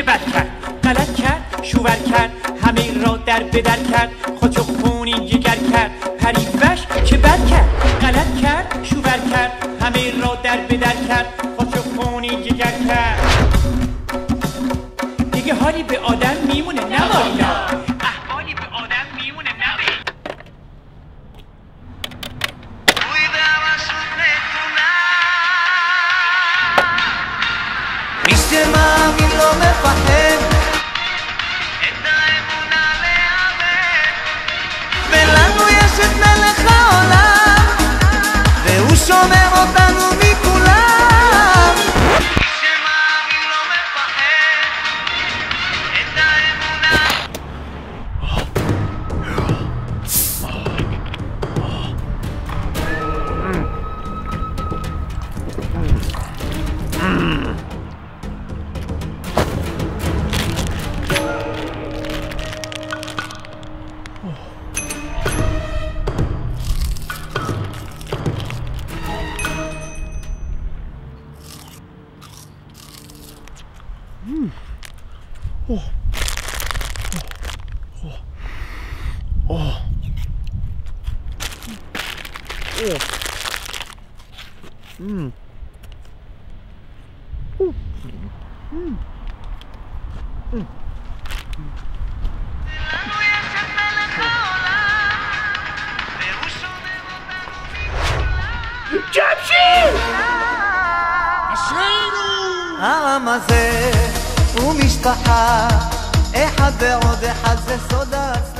بد کرد غلط کرد شوور کرد همه را در بدر کرد خودشو خونین جگر کرد پریوش چه بد کرد غلط کرد شوور کرد همه را در بدر کرد خودشو خونین جگر کرد دیگه حالی به آدم میمونه نمارینا احوالی به آدم میمونه نمارینا מאמין לא מפחד את האמונה לאבד ולנו יש את מלך העולם והוא שומר אותנו מכולם מי שמאמין לא מפחד את האמונה העם הזה הוא משפחה אחד ועוד אחד זה סוד